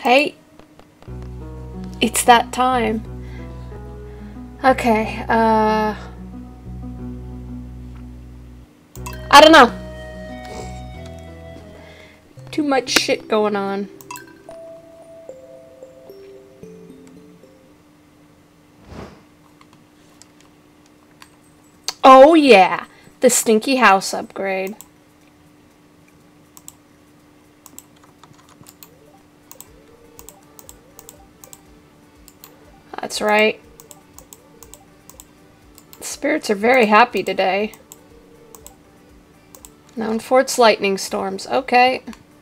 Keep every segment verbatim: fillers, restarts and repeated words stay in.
Hey, it's that time. Okay, uh... I don't know. Too much shit going on. Oh yeah, the stinky house upgrade. That's right. Spirits are very happy today. Known for its lightning storms. Okay.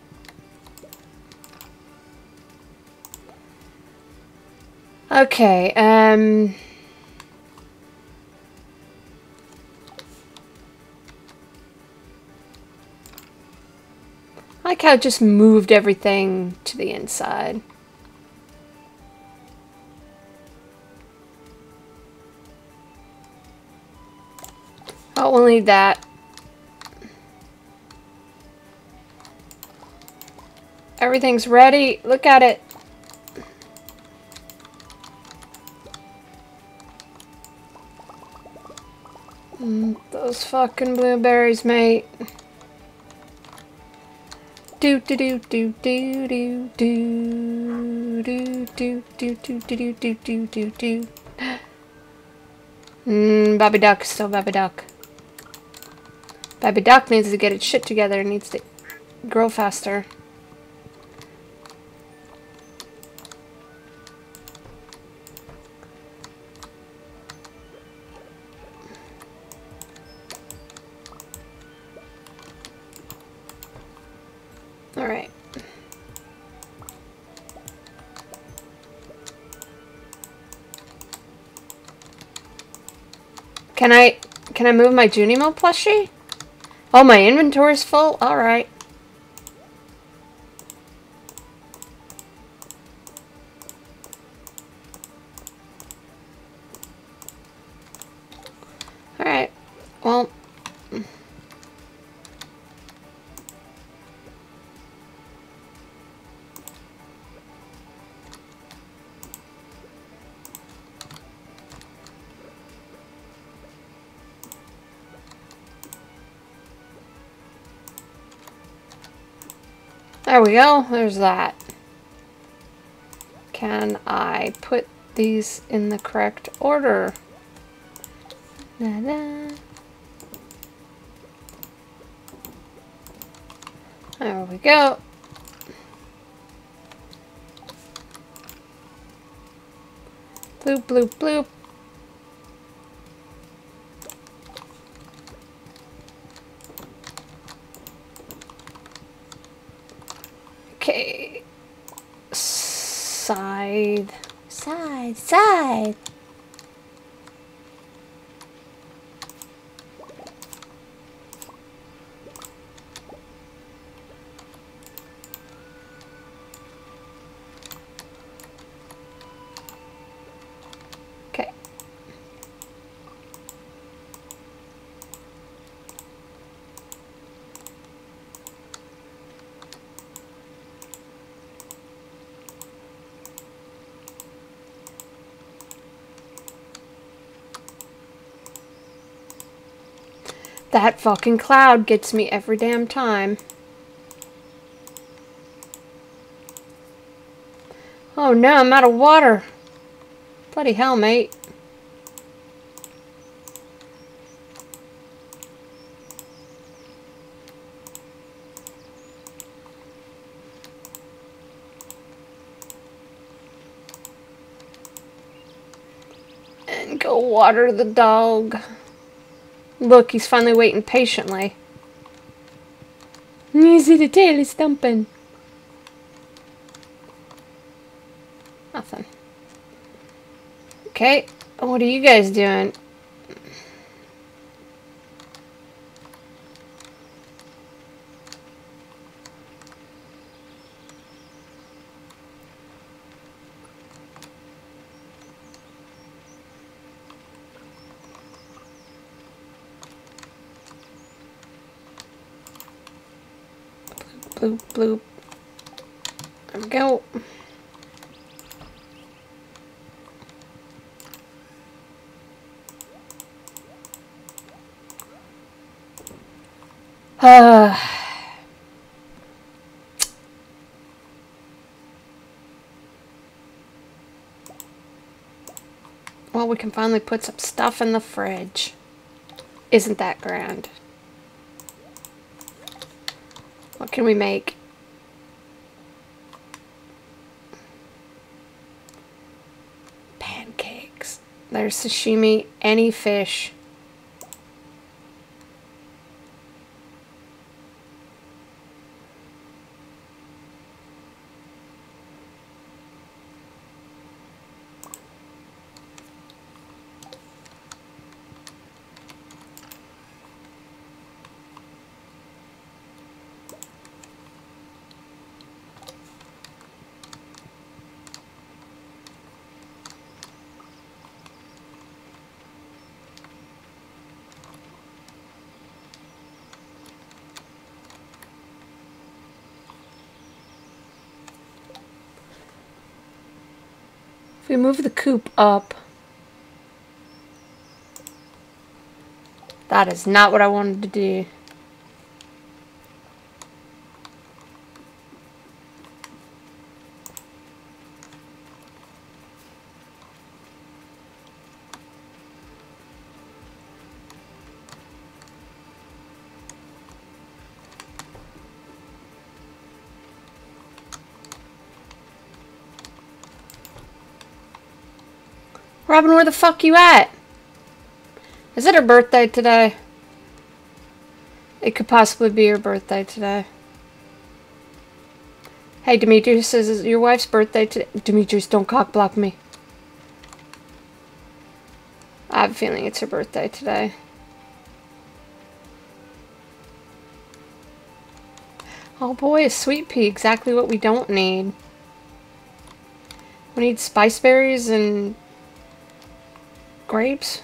Okay, um... I like how it just moved everything to the inside. Oh, we'll need that. Everything's ready. Look at it. Mm, those fucking blueberries, mate. Do do do do do do do do do do do do do do do do. Mmm, Baby Duck is still Baby Duck. Baby Duck needs to get its shit together. It needs to grow faster. Alright. Can I can I move my Junimo plushie? Oh, my inventory's full? Alright. Alright. Well. There we go. There's that. Can I put these in the correct order? Da -da. There we go. Bloop, bloop, bloop. Okay. Side. Side. Side. Okay. That fucking cloud gets me every damn time. Oh no, I'm out of water. Bloody hell, mate. And go water the dog. Look, he's finally waiting patiently. You see the tail is thumping. Nothing. Okay, what are you guys doing? Bloop, bloop. There we go. Uh, well, we can finally put some stuff in the fridge. Isn't that grand? What can we make? Pancakes. There's sashimi, any fish. If we move the coop up, that is not what I wanted to do. Robin, where the fuck you at? Is it her birthday today? It could possibly be her birthday today. Hey, Demetrius, is it your wife's birthday today? Demetrius, don't cockblock me. I have a feeling it's her birthday today. Oh boy, a sweet pea. Exactly what we don't need. We need spice berries and grapes.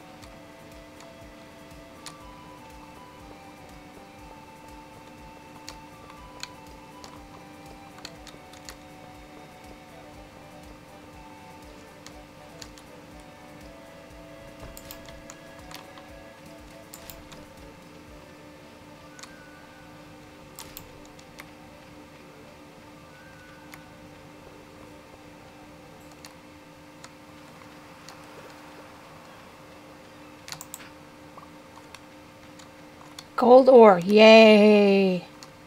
Gold ore, yay!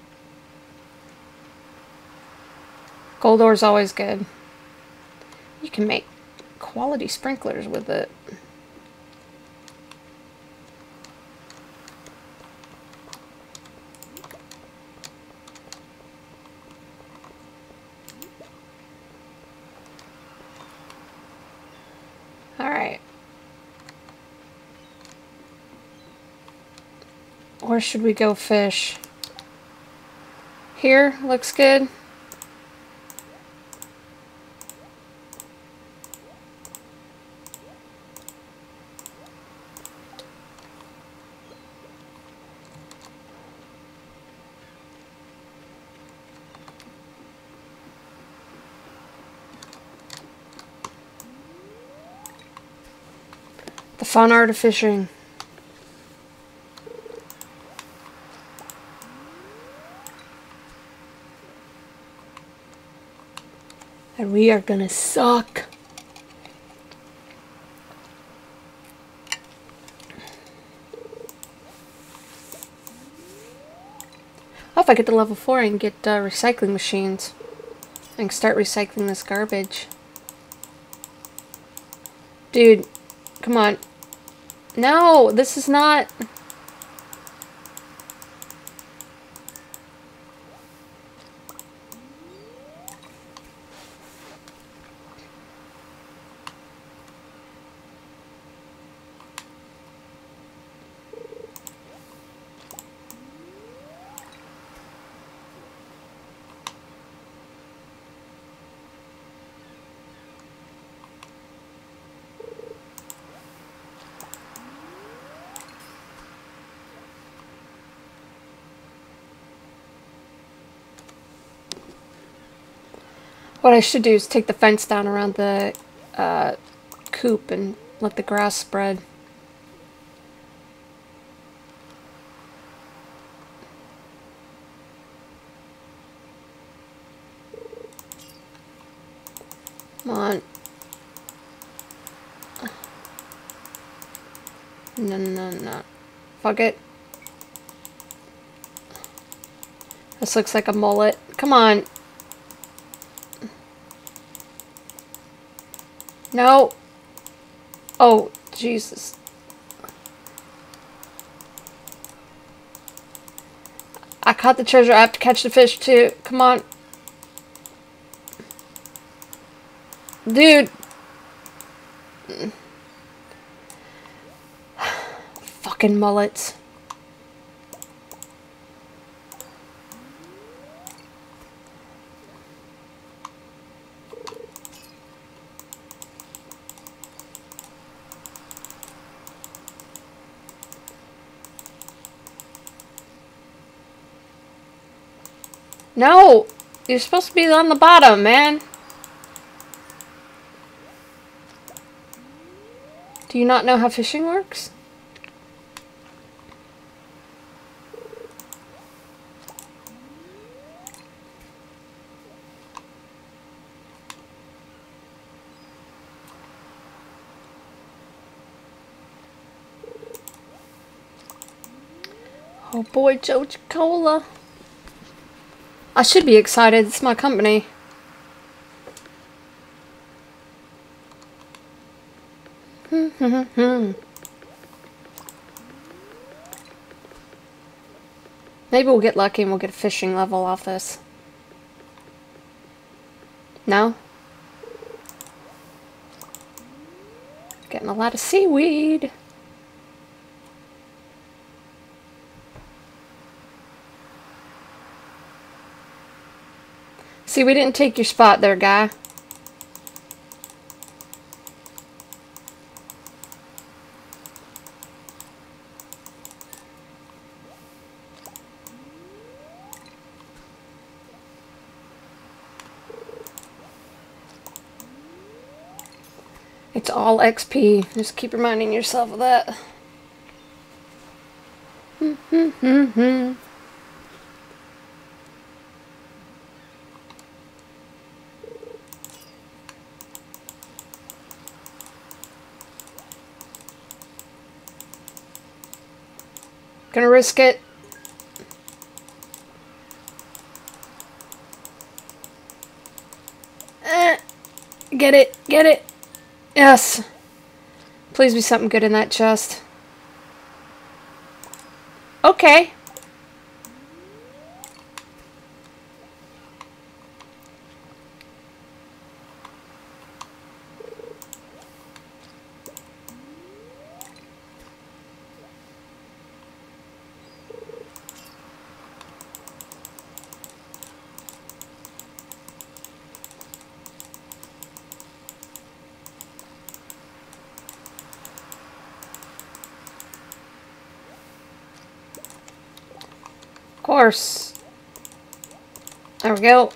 Gold ore is always good. You can make quality sprinklers with it. Alright. Where should we go fish? Here looks good. The fun art of fishing. And we are gonna suck. Oh, if I get to level four, I can get uh, recycling machines. I can start recycling this garbage. Dude, come on. No, this is not... What I should do is take the fence down around the uh, coop and let the grass spread. Come on. No, no, no. Fuck it. This looks like a mullet. Come on. No. Oh, Jesus. I caught the treasure. I have to catch the fish too. Come on. Dude. Fucking mullets. No! You're supposed to be on the bottom, man. Do you not know how fishing works? Oh boy, Joja Cola. I should be excited. It's my company. Maybe we'll get lucky and we'll get a fishing level off this. No? Getting a lot of seaweed. See, we didn't take your spot there, guy. It's all X P. Just keep reminding yourself of that. Gonna risk it. Eh, get it, get it. Yes. Please be something good in that chest. Okay. Of course. There we go.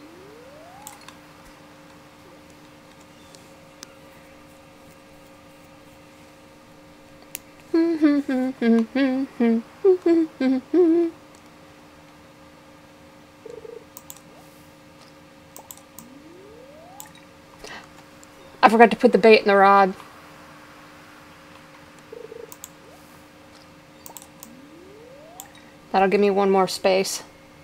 I forgot to put the bait in the rod. That'll give me one more space.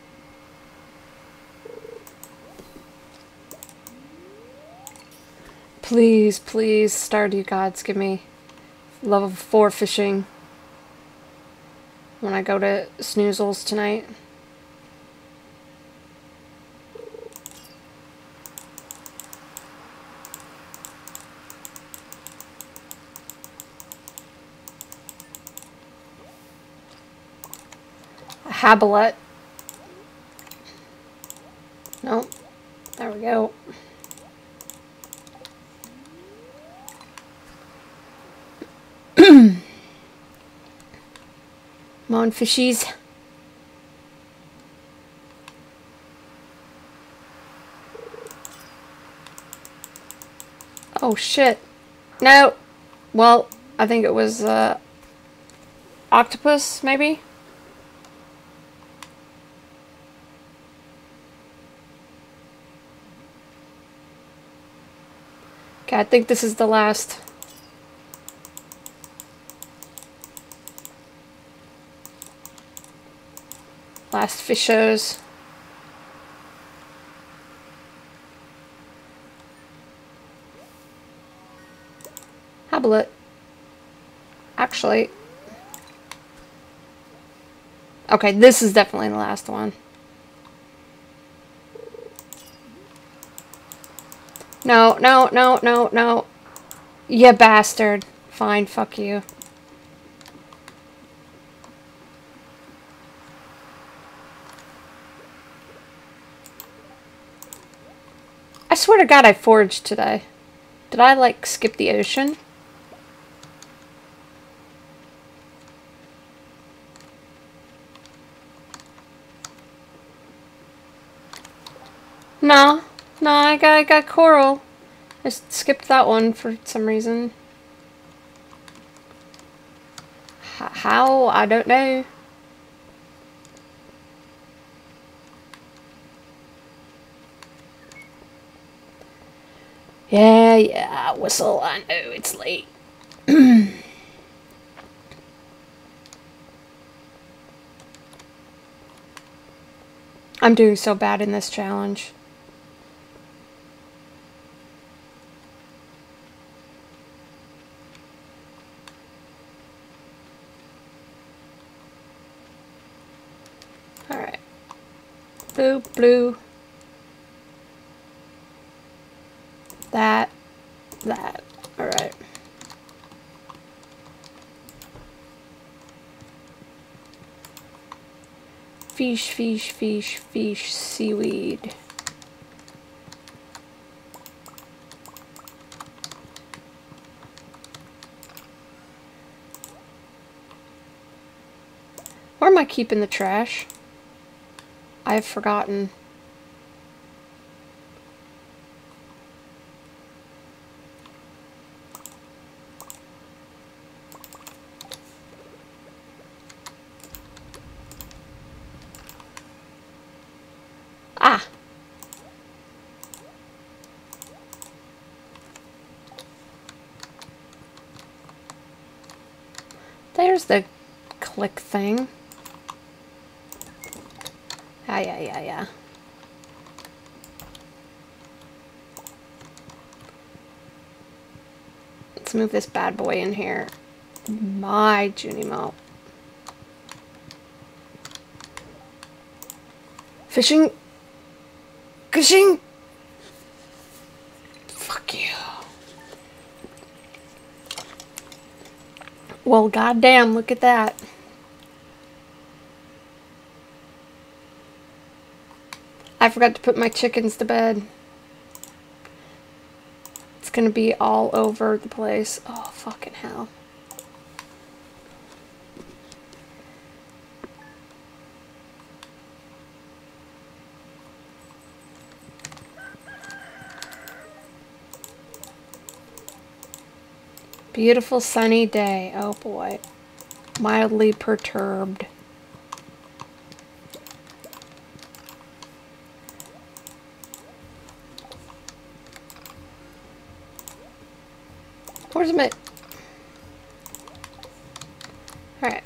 Please, please, Stardew gods, give me level four fishing when I go to Snoozles tonight. A habelet. Nope. There we go. Come on, fishies. Oh, shit. No. Well, I think it was, uh, octopus, maybe? Okay, I think this is the last. Last fishos. Hablet. Actually. Okay, this is definitely the last one. No, no, no, no, no. You bastard. Fine, fuck you. I swear to God I foraged today. Did I, like, skip the ocean? No. No, I got, I got coral. I just skipped that one for some reason. H how? I don't know. Yeah, yeah, whistle, I know it's late. I'm doing so bad in this challenge. Alright. Blue, blue. That. That. Alright. Fish, fish, fish, fish, seaweed. Where am I keeping the trash? I've forgotten. Ah! There's the click thing. Ah, yeah, yeah, yeah. Let's move this bad boy in here. My Junimo. Fishing. Fishing. Fuck you. Well, goddamn, look at that. I forgot to put my chickens to bed. It's gonna be all over the place. Oh, fucking hell. Beautiful sunny day. Oh boy. Mildly perturbed. Where's my... Alright.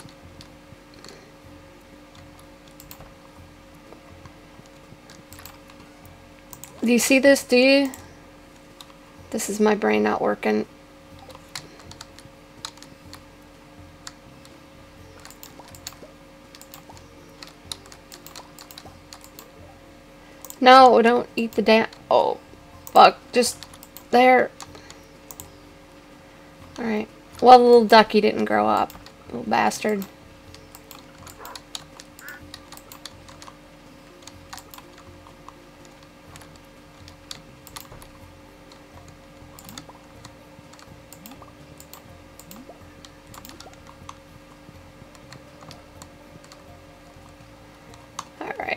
Do you see this? Do you? This is my brain not working. No, don't eat the damn... Oh, fuck. Just there. Alright. Well, the little ducky didn't grow up. Little bastard. Alright.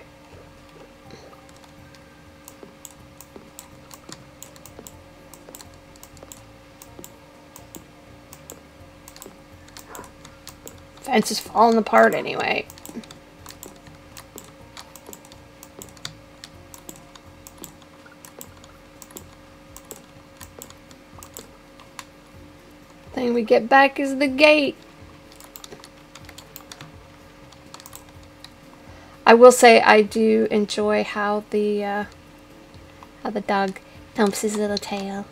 Fence is falling apart anyway. Thing we get back is the gate. I will say I do enjoy how the uh, how the dog thumps his little tail.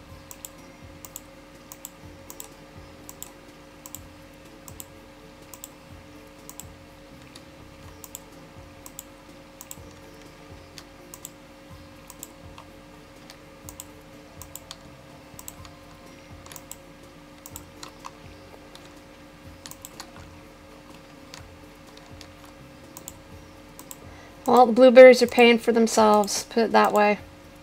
Well, the blueberries are paying for themselves, put it that way.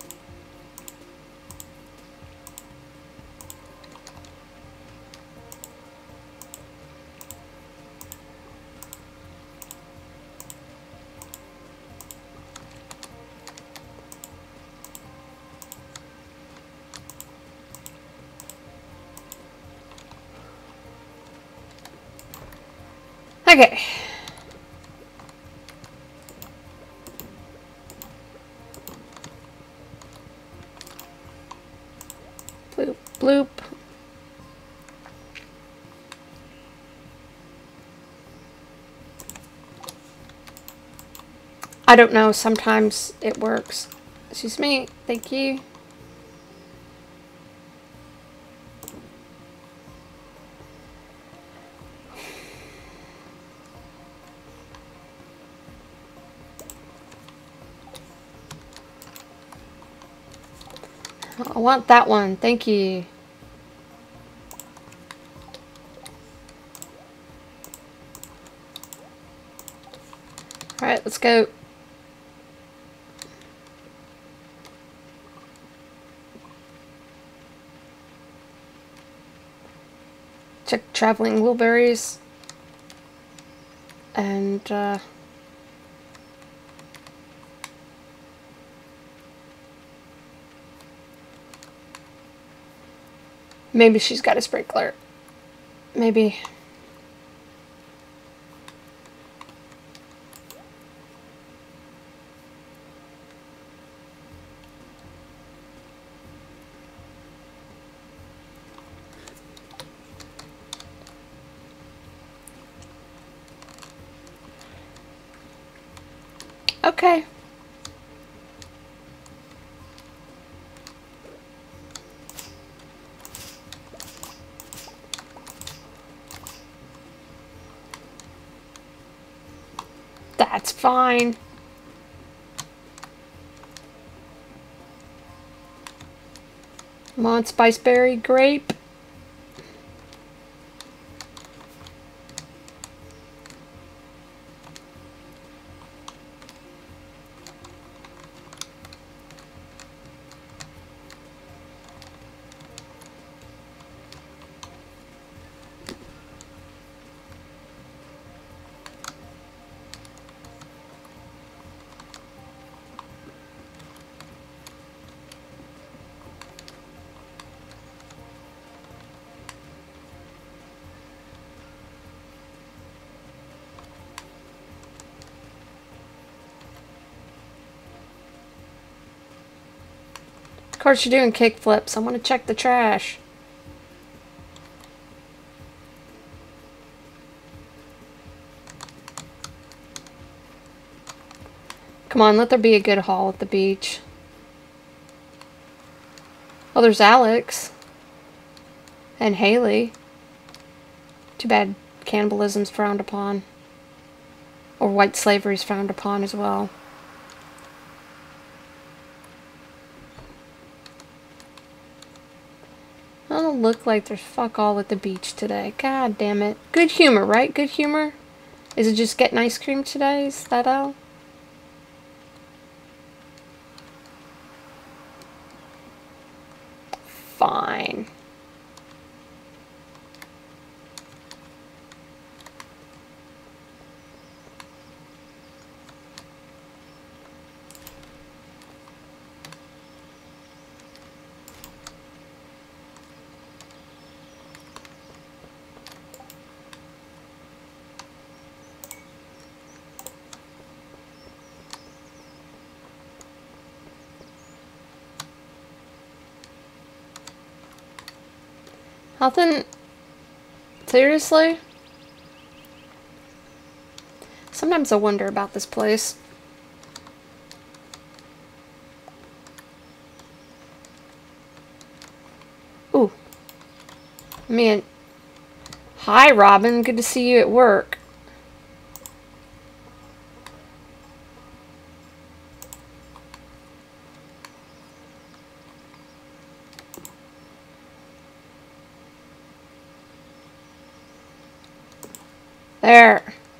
Okay. Bloop, bloop. I don't know, sometimes it works. Excuse me, thank you. I want that one, thank you. Alright, let's go. Check traveling wheelberries. And, uh... maybe she's got a sprinkler. Maybe. Okay. That's fine. Come on, spiceberry grape. Of course, you're doing kick flips. I want to check the trash. Come on, let there be a good haul at the beach. Oh, there's Alex. And Haley. Too bad cannibalism's frowned upon. Or white slavery's frowned upon as well. I don't look like there's fuck all at the beach today. God damn it. Good humor, right? Good humor? Is it just getting ice cream today? Is that all? Fine. Nothing? Seriously? Sometimes I wonder about this place. Ooh. Man. Hi, Robin. Good to see you at work. There.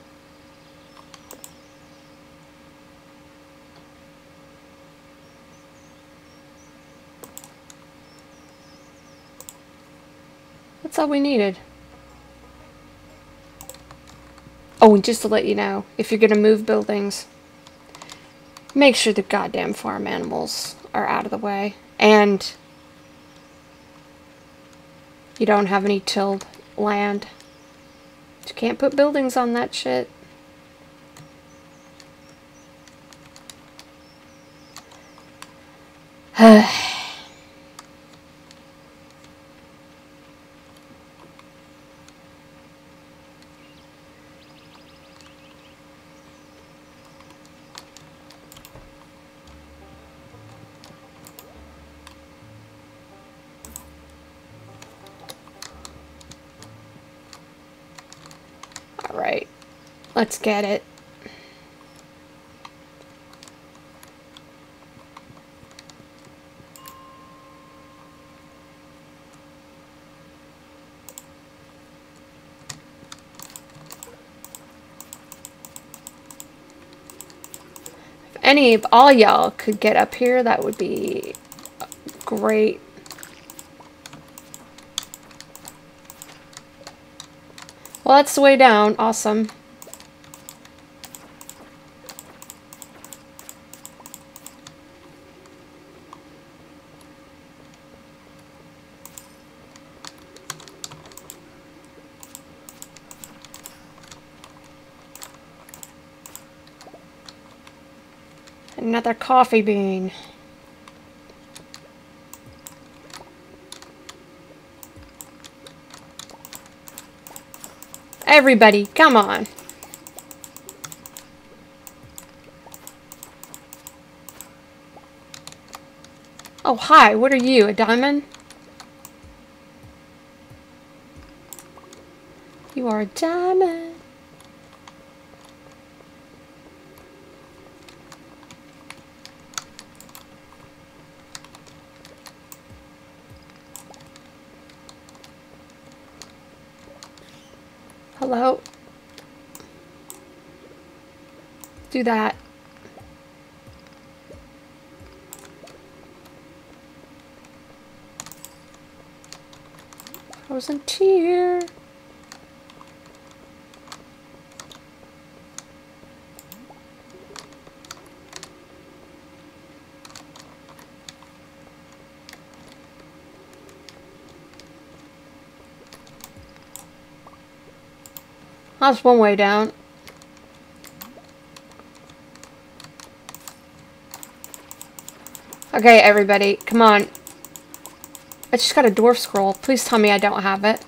That's all we needed. Oh, and just to let you know, if you're gonna move buildings, make sure the goddamn farm animals are out of the way. And you don't have any tilled land. You can't put buildings on that shit. Alright, let's get it. If any of all y'all could get up here, that would be great. Well, that's the way down. Awesome. Another coffee bean. Everybody, come on. Oh, hi, what are you, a diamond? You are a diamond. Hello? Do that. Frozen tear. That's one way down. Okay, everybody, come on. I just got a dwarf scroll. Please tell me I don't have it.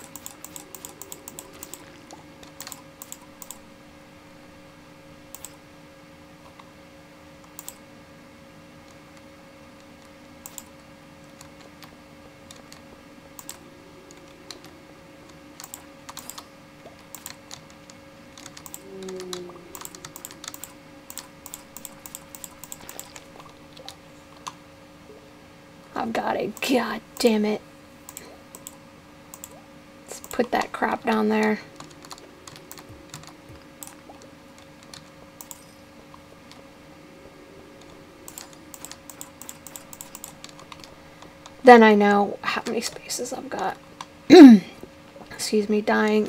I've got it. God damn it. Let's put that crap down there. Then I know how many spaces I've got. Excuse me, dying.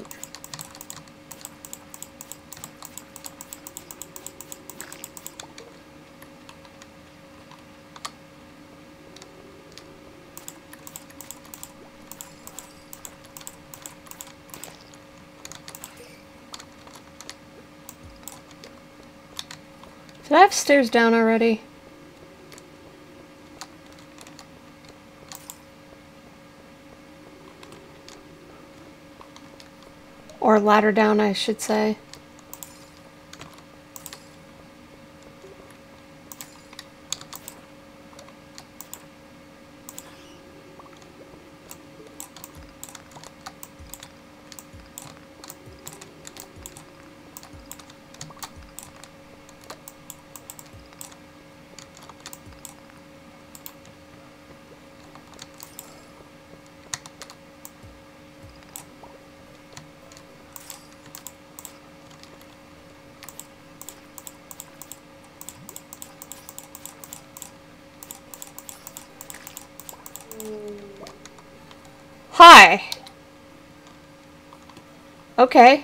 Did I have stairs down already? Or ladder down, I should say. Hi. Okay.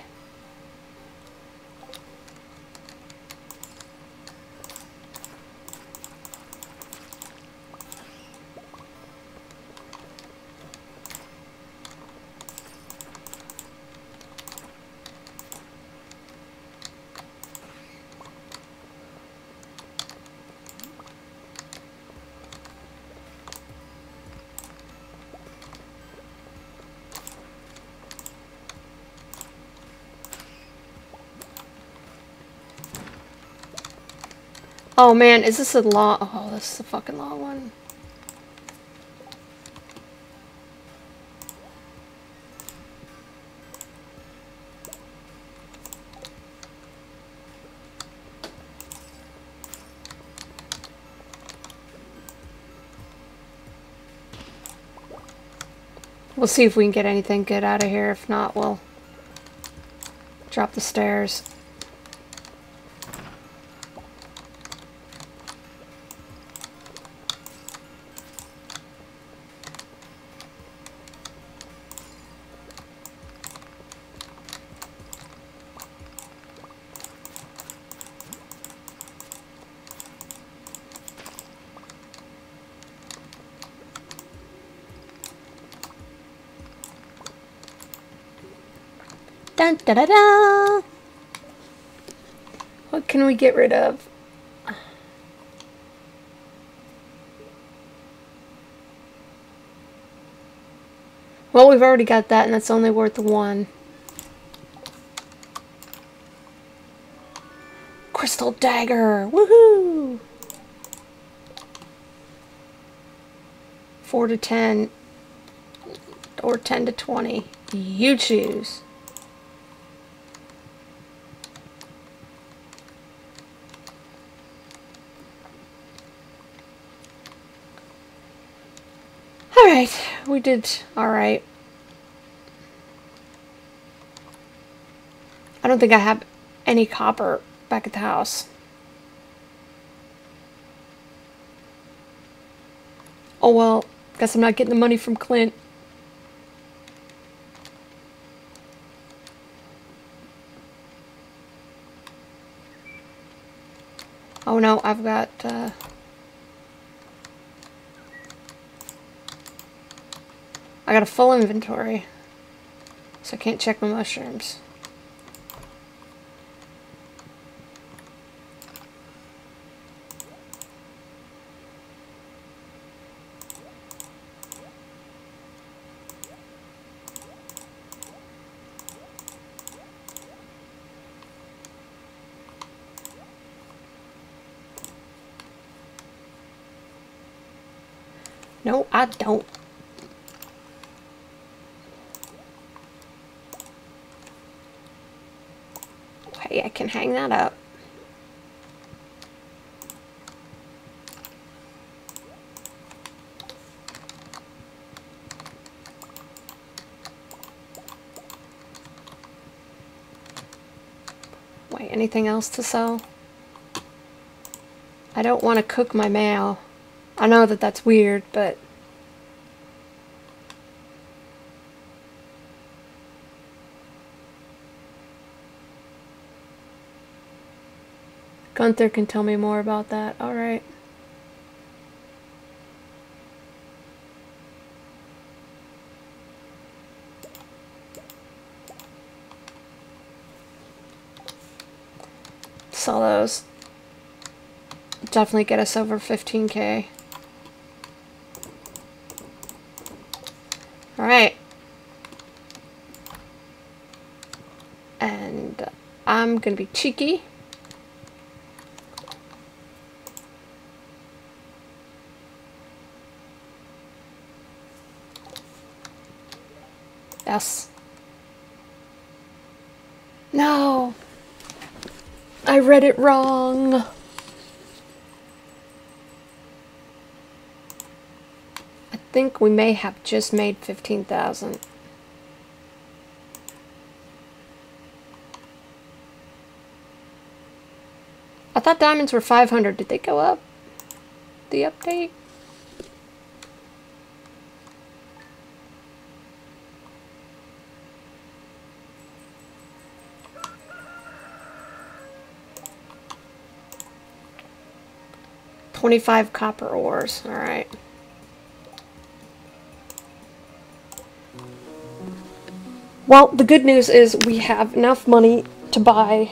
Oh man, is this a long... Oh, this is a fucking long one. We'll see if we can get anything good out of here. If not, we'll drop the stairs. Dun, da, da, da. What can we get rid of? Well, we've already got that, and that's only worth one. Crystal dagger! Woohoo! Four to ten, or ten to twenty. You choose. Alright, we did alright. I don't think I have any copper back at the house. Oh well, guess I'm not getting the money from Clint. Oh no, I've got... Uh, I got a full inventory, so I can't check my mushrooms. No, I don't. Okay, I can hang that up. Wait, anything else to sell? I don't want to cook my mail. I know that that's weird, but... Gunther can tell me more about that. Alright. Sell those. Definitely get us over fifteen K. Alright. And I'm gonna be cheeky. Yes. No! I read it wrong! I think we may have just made fifteen thousand. I thought diamonds were five hundred. Did they go up? The update? twenty-five copper ores. Alright. Well, the good news is we have enough money to buy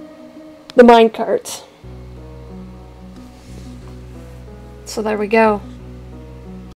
the mine carts. So there we go.